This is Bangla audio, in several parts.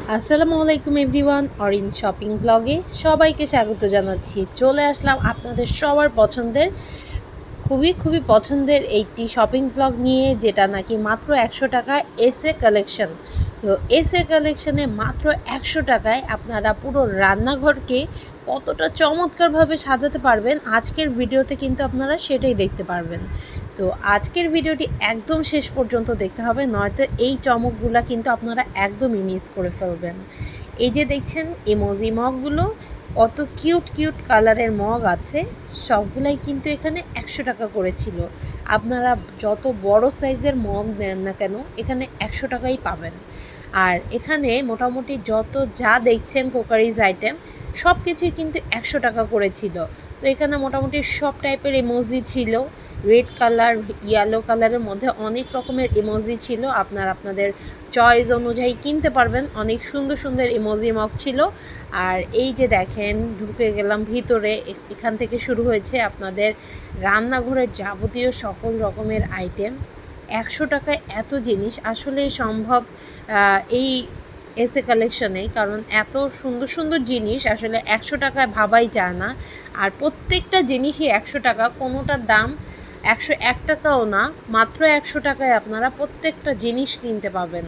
আসসালামু আলাইকুম এভরিওয়ান, অরিন শপিং ব্লগে সবাইকে স্বাগত জানাচ্ছি। চলে আসলাম আপনাদের সবার পছন্দের খুবই পছন্দের একটি শপিং ব্লগ নিয়ে, যেটা নাকি মাত্র 100 টাকা এসএ কালেকশন। তো এসএ কালেকশনে মাত্র 100 টাকায় আপনারা পুরো রান্নাঘরকে কতটা চমৎকারভাবে সাজাতে পারবেন, আজকের ভিডিওতে কিন্তু আপনারা সেটাই দেখতে পারবেন। তো আজকের ভিডিওটি একদম শেষ পর্যন্ত দেখতে হবে, নয়তো এই চমকগুলো কিন্তু আপনারা একদমই মিস করে ফেলবেন। এই যে দেখছেন ইমোজি মগগুলো, কত কিউট কালারের মগ আছে, সবগুলাই কিন্তু এখানে 100 টাকা করেছিল। আপনারা যত বড় সাইজের মগ নেন না কেন, এখানে 100 টাকাই পাবেন। আর এখানে মোটামুটি যত যা দেখছেন কোকারিজ আইটেম সব কিছুই কিন্তু 100 টাকা করেছিল। তো এখানে মোটামুটি সব টাইপের ইমোজি ছিল, রেড কালার, ইয়েলো কালারের মধ্যে অনেক রকমের ইমোজি ছিল। আপনাদের চয়েস অনুযায়ী কিনতে পারবেন। অনেক সুন্দর ইমোজি মগ ছিল। আর এই যে দেখেন, ঢুকে গেলাম ভিতরে, এখান থেকে শুরু হয়েছে আপনাদের রান্নাঘরের যাবতীয় সকল রকমের আইটেম। 100 টাকায় এত জিনিস আসলে সম্ভব এই এসএ কালেকশনে, কারণ এত সুন্দর জিনিস আসলে 100 টাকায় ভাবাই যায় না। আর প্রত্যেকটা জিনিসই 100 টাকা, কোনোটার দাম 101 টাকাও না, মাত্র 100 টাকায় আপনারা প্রত্যেকটা জিনিস কিনতে পাবেন।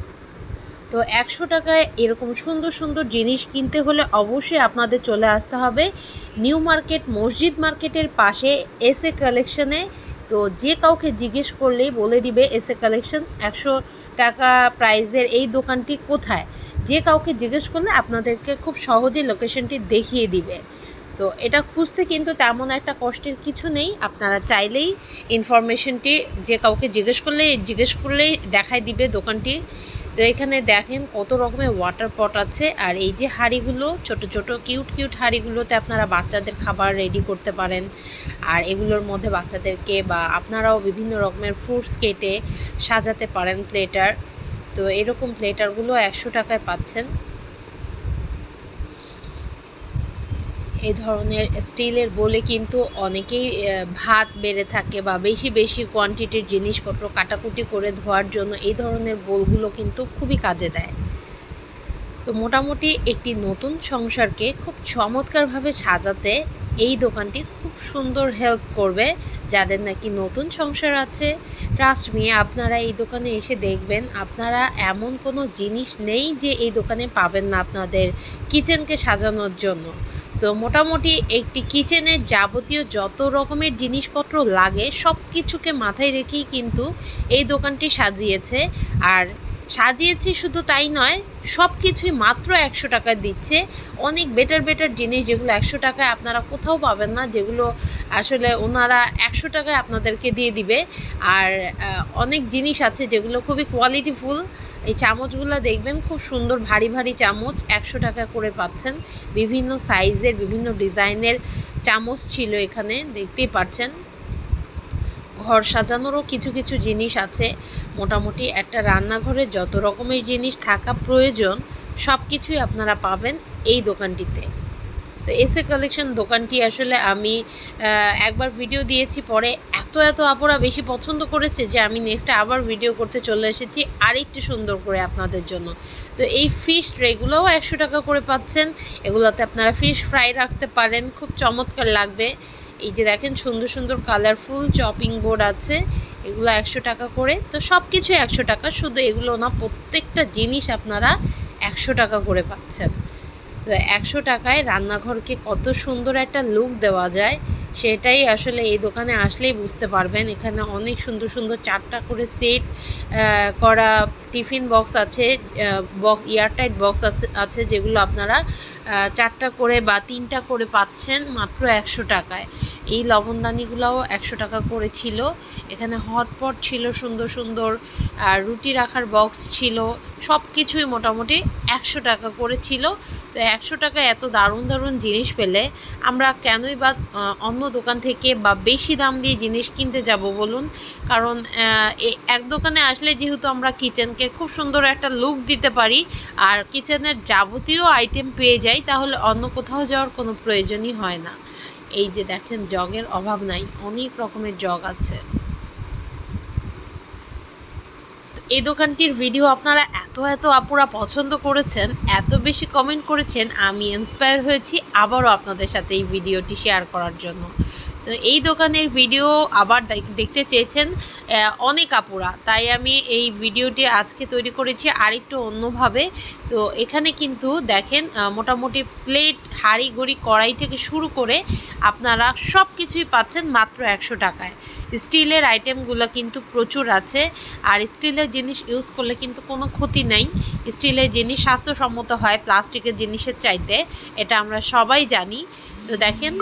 তো 100 টাকায় এরকম সুন্দর জিনিস কিনতে হলে অবশ্যই আপনাদের চলে আসতে হবে নিউ মার্কেট, মসজিদ মার্কেটের পাশে এসএ কালেকশনে। তো যে কাউকে জিজ্ঞেস করলেই বলে দিবে এসএ কালেকশন 100 টাকা প্রাইসের এই দোকানটি কোথায়। যে কাউকে জিজ্ঞেস করলে আপনাদেরকে খুব সহজে লোকেশনটি দেখিয়ে দিবে। তো এটা খুঁজতে কিন্তু তেমন একটা কষ্টের কিছু নেই, আপনারা চাইলেই ইনফরমেশনটি যে কাউকে জিজ্ঞেস করলেই দেখাই দিবে দোকানটি। তো এখানে দেখেন কত রকমের ওয়াটার পট আছে। আর এই যে হাঁড়িগুলো, ছোট কিউট হাঁড়িগুলোতে আপনারা বাচ্চাদের খাবার রেডি করতে পারেন। আর এগুলোর মধ্যে বাচ্চাদেরকে বা আপনারাও বিভিন্ন রকমের ফ্রুটস কেটে সাজাতে পারেন প্লেটার। তো এরকম প্লেটারগুলো 100 টাকায় পাচ্ছেন। এই ধরনের স্টিলের বলে কিন্তু অনেকেই ভাত বেড়ে থাকে বা বেশি কোয়ান্টিটির জিনিসপত্র কাটাকুটি করে ধোয়ার জন্য এই ধরনের বোলগুলো কিন্তু খুবই কাজে দেয়। তো মোটামুটি একটি নতুন সংসারকে খুব চমৎকারভাবে সাজাতে এই দোকানটি খুব সুন্দর হেল্প করবে। যাদের নাকি নতুন সংসার আছে, ট্রাস্ট মি, আপনারা এই দোকানে এসে দেখবেন আপনারা এমন কোনো জিনিস নেই যে এই দোকানে পাবেন না আপনাদের কিচেনকে সাজানোর জন্য। তো মোটামুটি একটি কিচেনের যাবতীয় যত রকমের জিনিসপত্র লাগে সব কিছুকে মাথায় রেখেই কিন্তু এই দোকানটি সাজিয়েছে। আর সাজিয়েছি শুধু তাই নয়, সব কিছুই মাত্র 100 টাকায় দিচ্ছে। অনেক বেটার জিনিস যেগুলো 100 টাকায় আপনারা কোথাও পাবেন না, যেগুলো আসলে ওনারা 100 টাকায় আপনাদেরকে দিয়ে দিবে। আর অনেক জিনিস আছে যেগুলো খুবই কোয়ালিটিফুল। এই চামচগুলো দেখবেন, খুব সুন্দর ভারী চামচ 100 টাকা করে পাচ্ছেন। বিভিন্ন সাইজের বিভিন্ন ডিজাইনের চামচ ছিল এখানে, দেখতেই পাচ্ছেন। ঘর সাজানোরও কিছু জিনিস আছে। মোটামুটি একটা রান্নাঘরে যত রকমের জিনিস থাকা প্রয়োজন সব কিছুই আপনারা পাবেন এই দোকানটিতে। তো এসএ কালেকশন দোকানটি আসলে আমি একবার ভিডিও দিয়েছি, পরে এত আপুরা বেশি পছন্দ করেছে যে আমি নেক্সটে আবার ভিডিও করতে চলে এসেছি আরেকটু সুন্দর করে আপনাদের জন্য। তো এই ফিশ ট্রেগুলোও 100 টাকা করে পাচ্ছেন। এগুলোতে আপনারা ফিশ ফ্রাই রাখতে পারেন, খুব চমৎকার লাগবে। এই যে দেখেন সুন্দর কালারফুল চপিং বোর্ড আছে, এগুলো 100 টাকা করে। তো সব কিছু 100 টাকা, শুধু এগুলো না, প্রত্যেকটা জিনিস আপনারা 100 টাকা করে পাচ্ছেন। তো 100 টাকায় রান্নাঘরকে কত সুন্দর একটা লুক দেওয়া যায় সেটাই আসলে এই দোকানে আসলেই বুঝতে পারবেন। এখানে অনেক সুন্দর 4টা করে সেট করা টিফিন বক্স আছে, এয়ারটাইট বক্স আছে যেগুলো আপনারা 4টা করে বা 3টা করে পাচ্ছেন মাত্র 100 টাকায়। এই লবণদানিগুলোও 100 টাকা করে ছিল। এখানে হটপট ছিল সুন্দর রুটি রাখার বক্স ছিল, সব কিছুই মোটামুটি 100 টাকা করে ছিল। তো 100 টাকায় এত দারুণ জিনিস পেলে আমরা কেনই বা অন্য দোকান থেকে বা বেশি দাম দিয়ে জিনিস কিনতে যাব বলুন। কারণ এক দোকানে আসলে যেহেতু আমরা কিচেনকে খুব সুন্দর একটা লুক দিতে পারি আর কিচেনের যাবতীয় আইটেম পেয়ে যাই, তাহলে অন্য কোথাও যাওয়ার কোনো প্রয়োজনই হয় না। এই যে দেখেন, জগের অভাব নাই, অনেক রকমের জগ আছে। এই দোকানটির ভিডিও আপনারা এত আপুরা পছন্দ করেছেন, এত বেশি কমেন্ট করেছেন, আমি ইন্সপায়ার হয়েছি আবারও আপনাদের সাথে এই ভিডিওটি শেয়ার করার জন্য। তো এই দোকানের ভিডিও আবার দেখতে চেয়েছেন অনেক আপুরা, তাই আমি এই ভিডিওটি আজকে তৈরি করেছি আরেকটু অন্যভাবে। তো এখানে কিন্তু দেখেন মোটামুটি প্লেট, হাঁড়ি ঘড়ি, কড়াই থেকে শুরু করে আপনারা সব কিছুই পাচ্ছেন মাত্র 100 টাকায়। স্টিলের আইটেমগুলো কিন্তু প্রচুর আছে, আর স্টিলের জিনিস ইউজ করলে কিন্তু কোনো ক্ষতি নাই। স্টিলের জিনিস স্বাস্থ্যসম্মত হয় প্লাস্টিকের জিনিসের চাইতে, এটা আমরা সবাই জানি। তো দেখেন,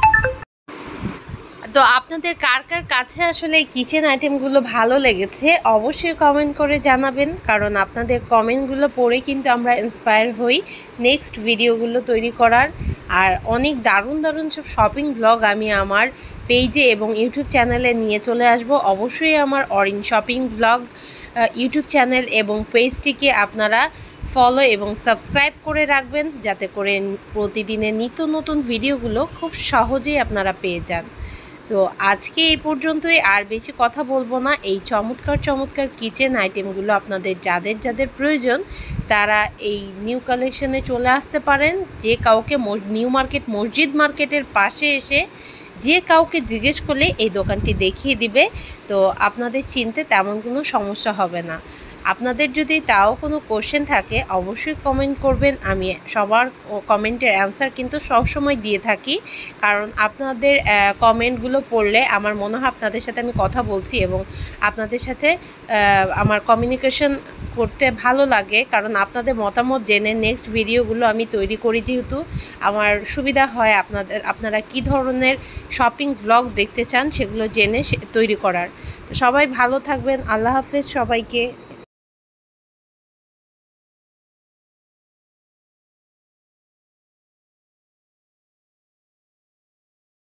তো আপনাদের কার কার কাছে আসলে এই কিচেন আইটেমগুলো ভালো লেগেছে অবশ্যই কমেন্ট করে জানাবেন, কারণ আপনাদের কমেন্টগুলো পড়ে কিন্তু আমরা ইন্সপায়ার হই নেক্সট ভিডিওগুলো তৈরি করার। আর অনেক দারুণ সব শপিং ব্লগ আমি আমার পেজে এবং ইউটিউব চ্যানেলে নিয়ে চলে আসব। অবশ্যই আমার Orin shopping blog YouTube channel এবং পেজটিকে আপনারা ফলো এবং সাবস্ক্রাইব করে রাখবেন, যাতে করে প্রতিদিনের নিত্য নতুন ভিডিওগুলো খুব সহজেই আপনারা পেয়ে যান। তো আজকে এই পর্যন্তই, আর বেশি কথা বলবো না। এই চমৎকার কিচেন আইটেমগুলো আপনাদের যাদের প্রয়োজন তারা এই নিউ কালেকশনে চলে আসতে পারেন। যে কাউকে নিউ মার্কেট মসজিদ মার্কেটের পাশে এসে যে কাউকে জিজ্ঞেস করলে এই দোকানটি দেখিয়ে দিবে। তো আপনাদের চিনতে তেমন কোনো সমস্যা হবে না। আপনাদের যদি তাও কোনো কোশ্চেন থাকে অবশ্যই কমেন্ট করবেন, আমি সবার কমেন্টের অ্যান্সার কিন্তু সবসময় দিয়ে থাকি, কারণ আপনাদের কমেন্টগুলো পড়লে আমার মনে হয় আপনাদের সাথে আমি কথা বলছি এবং আপনাদের সাথে আমার কমিউনিকেশন করতে ভালো লাগে, কারণ আপনাদের মতামত জেনে নেক্সট ভিডিওগুলো আমি তৈরি করি, যেহেতু আমার সুবিধা হয় আপনারা কী ধরনের শপিং ব্লগ দেখতে চান সেগুলো জেনে তৈরি করার। তো সবাই ভালো থাকবেন, আল্লাহ হাফেজ সবাইকে।